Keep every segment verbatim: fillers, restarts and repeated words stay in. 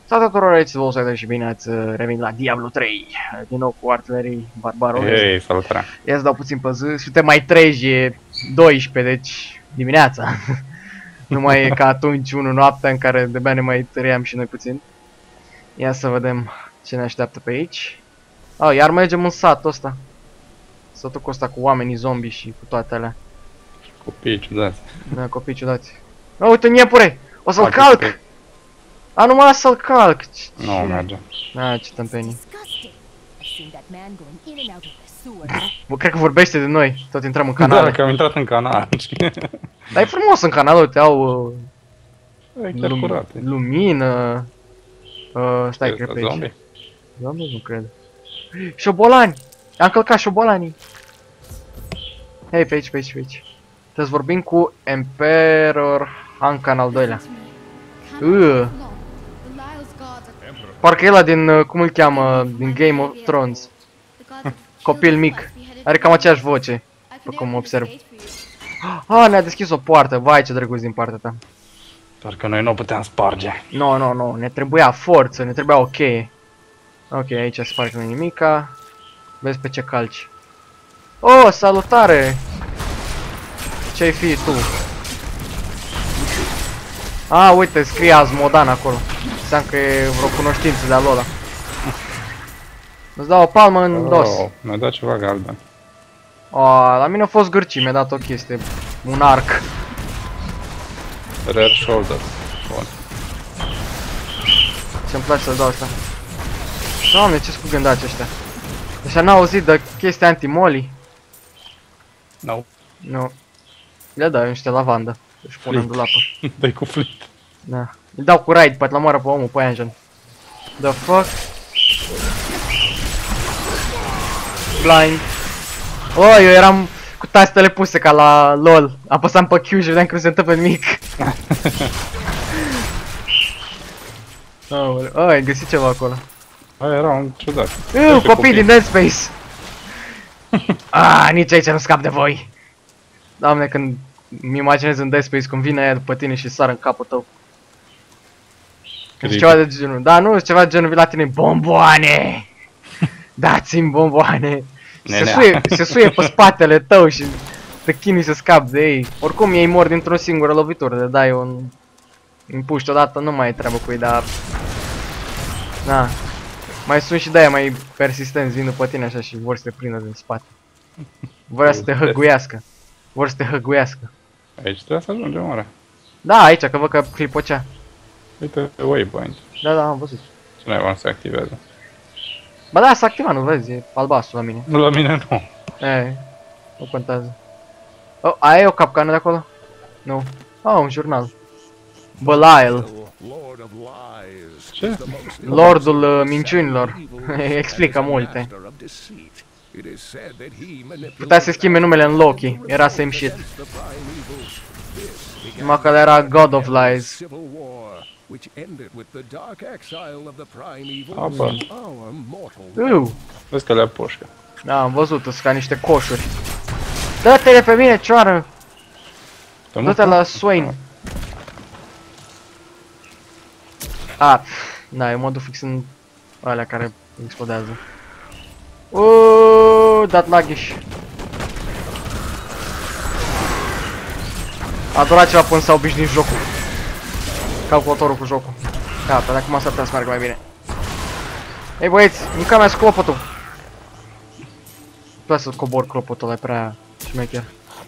Salutare tuturor, aici Volside și bine ați revenit la Diablo trei. Din nou cu artilerii barbarului. Ei, salutare. Ia să dau puțin pe zi. Suntem mai treji, e doisprezece, deci dimineața. Nu mai e ca atunci unu noaptea în care de-abia ne mai tăream și noi puțin. Ia să vedem ce ne așteaptă pe aici. Ah, iar mergem în satul ăsta. Satul cu ăsta cu oamenii zombie și cu toate alea. Copii ciudați. Da, copii ciudați. Oh, uite un iepure! O să-l calc! A, nu mă las să-l calc! Nu merge. A, ce tâmpenii. Bă, cred că vorbește de noi, tot intrăm în canal. Da, că am intrat în canal. Dar e frumos în canal, uite, au uh, E chiar lum curat. lumină. Uh, stai, cred pe aici. Zombie? Zombie? Nu cred. Șobolani! Am călcat șobolanii! Hei, pe aici, pe aici, pe aici. Trebuie să vorbim cu Emperor Hankan al doilea. Uh. Parcă e ăla din, uh, cum îl cheamă, din Game of Thrones. Copil mic. Are cam aceeași voce, după cum observ. Ah, ne-a deschis o poartă. Vai, ce drăguț din partea ta. Parcă noi nu o puteam sparge. Nu, nu, nu. Ne trebuia forță, ne trebuia o cheie. Ok, aici se pare că nu e nimica. Vezi pe ce calci. Oh, salutare! Ce-ai fi tu? Ah, uite, scrie Azmodan acolo. Înseamnă că e vreo cunoștință de-a ăla. Îți dau o palmă în Oh, dos. mi-a dat ceva galben. Oh, la mine a fost gârcii, mi-a dat o chestie. Un arc. Rare shoulder. Bun. Ce-mi place să-l dau asta. Doamne, ce scugândaci ăștia. Așa n-au auzit de chestia anti-molly? No. Nu. Le dau niște lavandă. Își pun în dulapă. Dai cu flit. Da. Îl dau cu raid, poate la moară pe omul, pe aia în gen. The fuck? Blind. Oh, eu eram cu tastele puse ca la LOL. Apăsam pe Q și vedeam că nu se întâmplă nimic. Oh, oh, ai găsit ceva acolo. Aia era un ciudat. Uh, copii din Dead Space. Ah, nici aici nu scap de voi. Doamne, când mi imaginez în Dead Space cum vine aia după tine și sară în capul tău. Când ceva de genul. Da, nu, ceva de genul vii la tine. Bomboane! Dați-mi bomboane! Se suie, se suie pe spatele tău și te chinui să scapi de ei. Oricum ei mor dintr-o singură lovitură. De dai un împuști odată, nu mai ai treabă cu ei, dar... Da. Mai sunt și de-aia mai persistenți, vin după tine așa și vor să te prindă din spate. Vor să te hăguiască. Vor să te hăguiască. Aici trebuie să ajungem, oare? Da, aici, că văd că clipocea. Uite, waypoint. Da, da, am văzut. Ce n-ai să se activeze? Ba da, s-a activat, nu vezi, e albastru la mine. Nu, la mine nu. E, nu contează. Oh, aia e o capcană de acolo? Nu. Oh, un jurnal. Belial. Ce? Lordul uh, minciunilor. Explică multe. Putea să schimbe numele în Loki, era same shit. Numai că era God of Lies. A, bă. Uh. Vezi că le-a pușcă. Da, am văzut, sunt ca niște coșuri. Dă-te de pe mine, cioară! Dă-te la Swain. A, da, eu mă duc fix în alea care explodează. Uuuu, dat laghiș. A durat ceva până s-a obișnuit jocul. Calculatorul cu jocul. Gata, de acum s-ar putea să meargă mai bine. Ei băieți, mânca mea clopotul. Trebuie să cobor clopotul, e prea șmecher.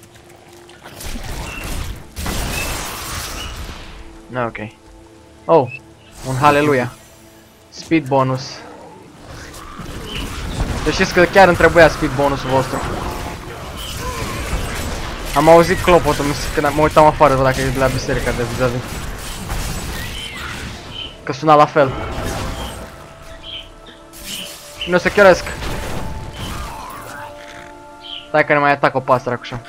Na, ok. Oh, un haleluia. Speed bonus. Deci știți că chiar îmi trebuia speed bonusul vostru. Am auzit clopotul când mă uitam afară, văd dacă e de la biserica de vis-a-vis. Că suna la fel. Nu se chioresc. Stai că ne mai atacă o pasăre așa.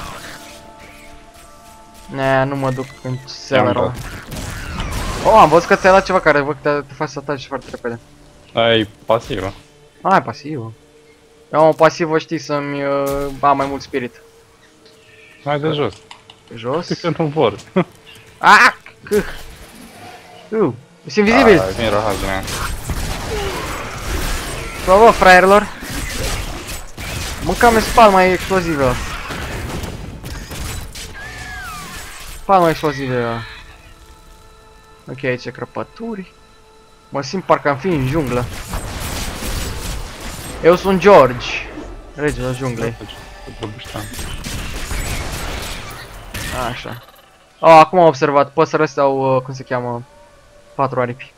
Ne, nu mă duc în celălalt ăla. Oh, am văzut că ți-ai luat ceva care văd că te, te faci să ataci foarte repede. Aia e pasivă. Ah, e pasivă. Eu am o pasivă, știi, să-mi uh, am mai mult spirit. Hai de jos. Jos? Că nu vor. Ah! Câh! Uh, Ești invizibil! Ah, vin răhaz din aia. Bă, bă, fraierilor! Mâncam spalma e explozivă. Spalma explozivă. Ok, aici crăpături. Mă simt parcă am fi în junglă. Eu sunt George, regele junglei. Așa. Oh, acum am observat, păsările astea au, uh, cum se cheamă, patru aripi.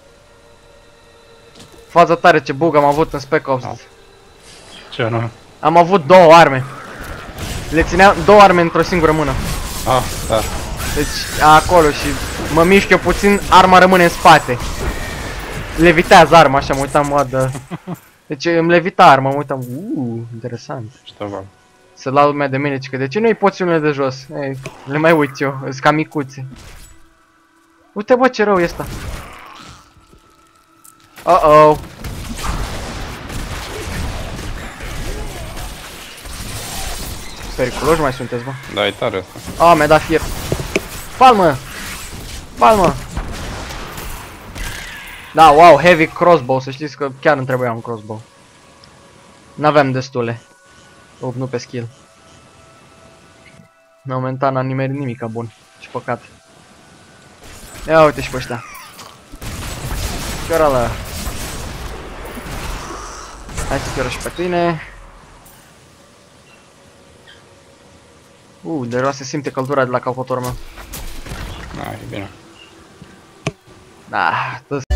Faza tare ce bug am avut în Spec Ops. Ce nu? Am avut două arme. Le țineam două arme într-o singură mână. Ah, da. Deci acolo și mă mișc eu puțin, arma rămâne în spate. Levitează arma, așa, mă uitam, mă, de... Deci îmi levita arma, mă uitam, uuu, interesant. Știu, Să lau lumea de mine, că de ce nu-i poțiunile de jos? Ei, le mai uit eu, sunt ca micuțe. Uite, bă, ce rău e ăsta. Uh-oh. Periculoși mai sunteți, bă. Da, e tare asta. Ah, mi-a dat fier. Palmă! Palmă! Da, wow, heavy crossbow, să știți că chiar îmi trebuia un crossbow. N-aveam destule. Up, nu pe skill. Momentan n-am nimerit nimica bun. Ce păcat. Ia uite și pe ăștia. Chiorală. Hai să chioră și pe tine. Uh, deja se simte căldura de la calculatorul meu. Da, e bine. Da,